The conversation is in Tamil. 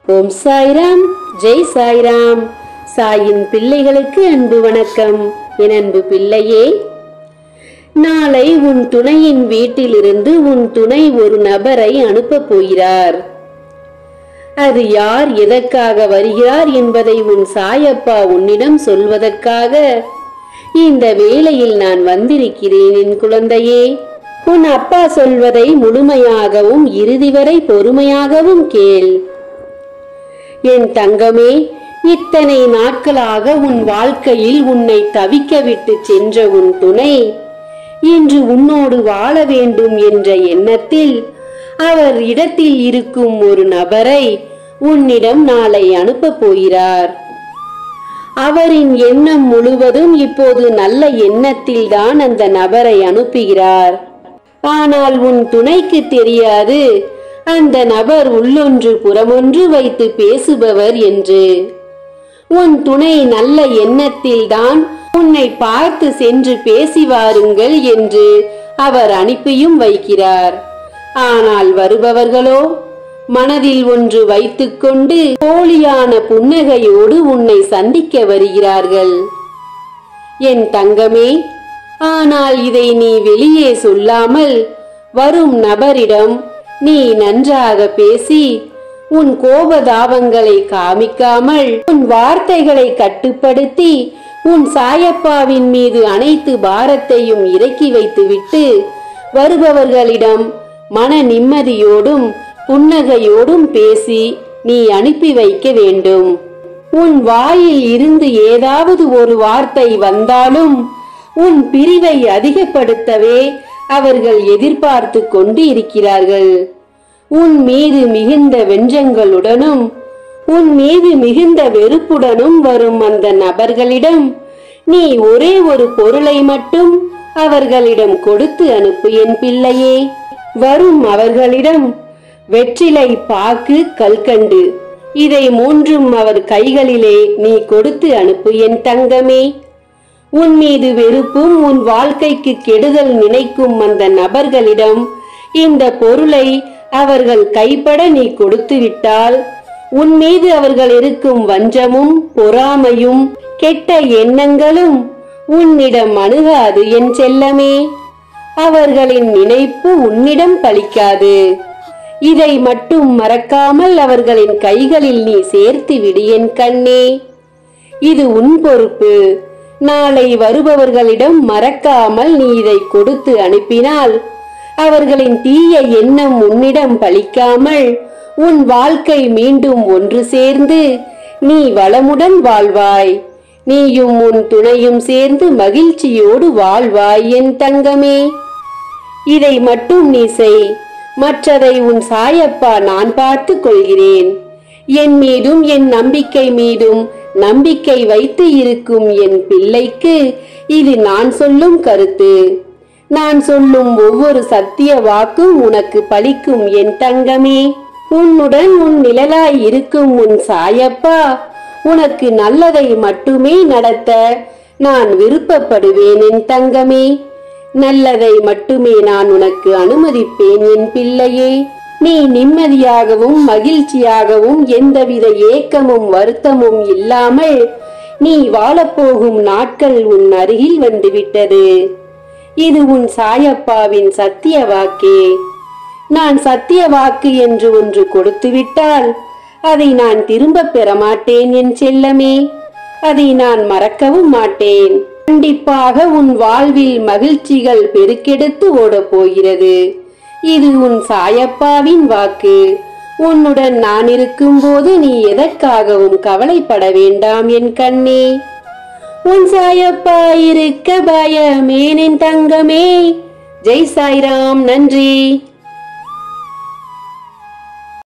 ஓம் சாய்ராம், ஜெய் சாய்ராம். சாயின் பிள்ளைகளுக்கு அன்பு வணக்கம். என் அன்பு பிள்ளையே, நாளை உன் துணையின் வீட்டிலிருந்து உன் துணை ஒரு நபரை அனுப்பப் போகிறார். அது யார், எதற்காக வருகிறார் என்பதை உன் சாயப்பா உன்னிடம் சொல்வதற்காக இந்த வேளையில் நான் வந்திருக்கிறேன். என் குழந்தையே, உன் அப்பா சொல்வதை முழுமையாகவும் இறுதி வரை பொறுமையாகவும் கேள். என் தங்கமே, இத்தனை நாட்களாக உன் வாழ்க்கையில் உன்னை தவிக்க விட்டு சென்ற உன் துணை இன்று உன்னோடு வாழ வேண்டும் என்ற எண்ணத்தில் அவர் இடத்தில் இருக்கும் ஒரு நபரை உன்னிடம் நாளை அனுப்பப் போகிறார். அவரின் எண்ணம் முழுவதும் இப்போது நல்ல எண்ணத்தில் தான் அந்த நபரை அனுப்புகிறார். ஆனால் உன் துணைக்கு தெரியாது அந்த நபர் உள்ளொன்று புறமொன்று வைத்து பேசுபவர் என்று. உன் துணை நல்ல எண்ணத்தில் தான் உன்னை பார்த்து சென்று பேசி வாருங்கள் என்று அவர் அனுப்பியும் வைக்கிறார். ஆனால் வருபவர்களோ மனதில் ஒன்று வைத்துக்கொண்டு போலியான புன்னகையோடு உன்னை சந்திக்க வருகிறார்கள். என் தங்கமே, ஆனால் இதை நீ வெளியே சொல்லாமல் வரும் நபரிடம் நீ நன்றாக பேசி உன் கோபதாபங்களை காமிக்காமல் உன் வார்த்தைகளை கட்டுப்படுத்தி உன் சாயப்பாவின் மீது அனைத்து பாரத்தையும் இறக்கி வைத்துவிட்டு வருபவர்களிடம் மன நிம்மதியோடும் புன்னகையோடும் பேசி நீ அனுப்பி வைக்க வேண்டும். உன் வாயில் இருந்து ஏதாவது ஒரு வார்த்தை வந்தாலும் உன் பிரிவை அதிகப்படுத்தவே அவர்கள் எதிர்பார்த்து கொண்டு இருக்கிறார்கள். உன் மீது மிகுந்த வெஞ்சங்களுடனும் உன் மீது மிகுந்த வெறுப்புடனும் வரும் அந்த நபர்களிடம் நீ ஒரே ஒரு பொருளை மட்டும் அவர்களிடம் கொடுத்து அனுப்பு என் பிள்ளையே. வரும் அவர்களிடம் வெற்றிலை, பாக்கு, கல்கண்டு இதை மூன்றும் அவர் கைகளிலே நீ கொடுத்து அனுப்பு என் தங்கமே. உன் மீது வெறுப்பும் உன் வாழ்க்கைக்கு கெடுதல் நினைக்கும் அந்த நபர்களிடம் இந்த பொருளை அவர்கள் கைப்பட நீ கொடுத்து விட்டால் உன் மீது அவர்கள் இருக்கும் வஞ்சமும் பொறாமையும் கெட்ட எண்ணங்களும் உன்னிடம் அணுகாது என் செல்லமே. அவர்களின் நினைப்பு உன்னிடம் பலிக்காது. இதை மட்டும் மறக்காமல் அவர்களின் கைகளில் நீ சேர்த்து விடு என் கண்ணே. இது உன் பொறுப்பு. நாளை வருபவர்களிடம் மறக்காமல் நீ இதை கொடுத்து அனுப்பினால் அவர்களின் தீய எண்ணம் உன்னிடம் பலிக்காமல் உன் வாழ்க்கை மீண்டும் ஒன்று சேர்ந்து நீ வளமுடன் வாழ்வாய். நீயும் உன் துணையும் சேர்ந்து மகிழ்ச்சியோடு வாழ்வாய் என் தங்கமே. இதை மட்டும் நீ செய். மற்றதை உன் சாயப்பா நான் பார்த்து கொள்கிறேன். என் மீதும் என் நம்பிக்கை மீதும் நம்பிக்கை வைத்து இருக்கும் என் பிள்ளைக்கு இது நான் சொல்லும் கருத்து. நான் சொல்லும் ஒவ்வொரு சத்திய வாக்கும் உனக்கு பலிக்கும் என் தங்கமே. உன்னுடன் உன் நிழலாய் இருக்கும் உன் சாயப்பா உனக்கு நல்லதை மட்டுமே நடத்த நான் விருப்பப்படுவேன் என் தங்கமே. நல்லதை மட்டுமே நான் உனக்கு அனுமதிப்பேன் என் பிள்ளையே. நீ நிம்மதியாகவும் மகிழ்ச்சியாகவும் எந்தவித ஏக்கமும் வருத்தமும் இல்லாமல் நீ வாழப்போகும் நாட்கள் உன் அருகில் வந்துவிட்டது. இது உன் சாயப்பாவின் சத்திய வாக்கே. நான் சத்திய வாக்கு என்று ஒன்று கொடுத்துவிட்டால் அதை நான் திரும்ப பெற மாட்டேன் என் செல்லமே. அதை நான் மறக்கவும் மாட்டேன். கண்டிப்பாக உன் வாழ்வில் மகிழ்ச்சிகள் பெருக்கெடுத்து ஓடப் போகிறது. இது உன் சாயப்பாவின் வாக்கு. உன்னுடன் நான் இருக்கும் போது நீ எதற்காகவும் கவலைப்பட வேண்டாம் என் கண்ணே. உன் சாயப்பா இருக்க பயமேன் என் தங்கமே. ஜெய் சாய்ராம். நன்றி.